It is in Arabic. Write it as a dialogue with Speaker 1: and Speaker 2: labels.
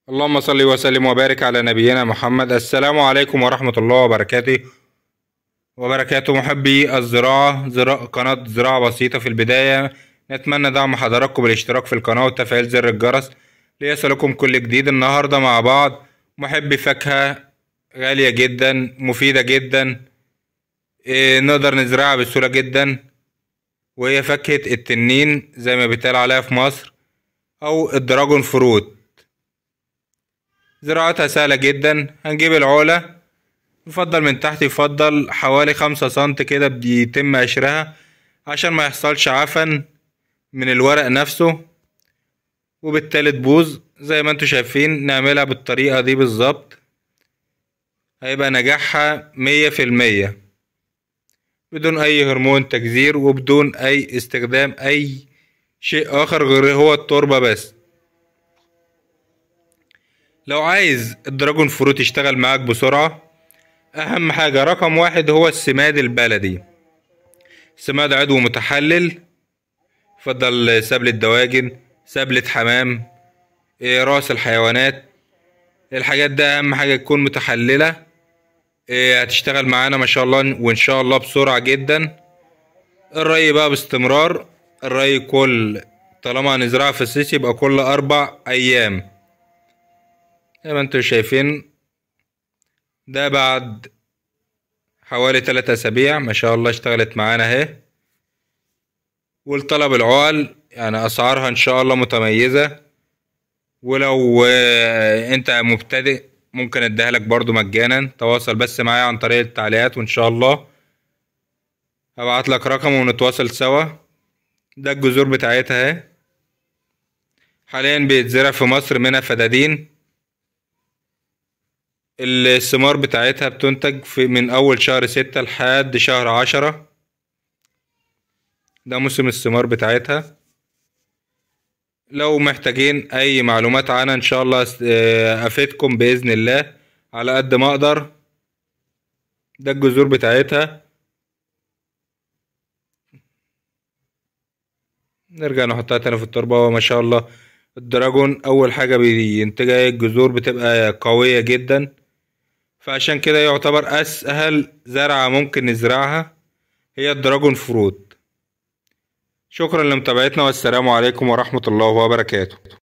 Speaker 1: اللهم صل وسلم وبارك على نبينا محمد. السلام عليكم ورحمة الله وبركاته محبي الزراعة، قناة زراعة بسيطة. في البداية نتمنى دعم حضراتكم بالاشتراك في القناة وتفعيل زر الجرس ليصلكم كل جديد. النهاردة مع بعض محبي فاكهة غالية جدا مفيدة جدا، نقدر نزرعها بسهولة جدا، وهي فاكهة التنين زي ما بيتقال عليها في مصر، أو الدراجون فروت. زراعتها سهلة جدا. هنجيب العولة، يفضل من تحت، يفضل حوالي 5 سنتي كده، بيتم قشرها عشان ما يحصلش عفن من الورق نفسه وبالتالي تبوظ. زي ما انتوا شايفين نعملها بالطريقة دي بالظبط، هيبقى نجاحها 100% بدون اي هرمون تجذير وبدون اي استخدام اي شيء اخر غير هو التربة بس. لو عايز الدراجون فروت يشتغل معاك بسرعة، اهم حاجة رقم 1 هو السماد البلدي. سماد عضو متحلل، يفضل سبلة دواجن، سبلة حمام، راس الحيوانات. الحاجات ده اهم حاجة تكون متحللة. هتشتغل معانا ما شاء الله، وان شاء الله بسرعة جدا. الري بقى باستمرار، الري طالما هنزرعها في الصيف يبقى كل 4 ايام زي ما انتوا شايفين. ده بعد حوالي 3 اسابيع ما شاء الله اشتغلت معانا اهي. والطلب العقل يعني اسعارها ان شاء الله متميزة، ولو انت مبتدئ ممكن اديها لك برضو مجانا. تواصل بس معايا عن طريق التعليقات وان شاء الله هبعت لك رقم ونتواصل سوا. ده الجذور بتاعتها اهي، حاليا بيتزرع في مصر منها فدادين. الثمار بتاعتها بتنتج من اول شهر 6 لحد شهر 10، ده موسم الثمار بتاعتها. لو محتاجين اي معلومات عنها ان شاء الله افيدكم باذن الله على قد ما اقدر. ده الجذور بتاعتها. نرجع نحطها تاني في التربة. وما شاء الله الدراجون اول حاجة بينتجها الجذور بتبقى قوية جدا، فعشان كده يعتبر اسهل زرعة ممكن نزرعها هي الدراجون فروت. شكرا لمتابعتنا، والسلام عليكم ورحمة الله وبركاته.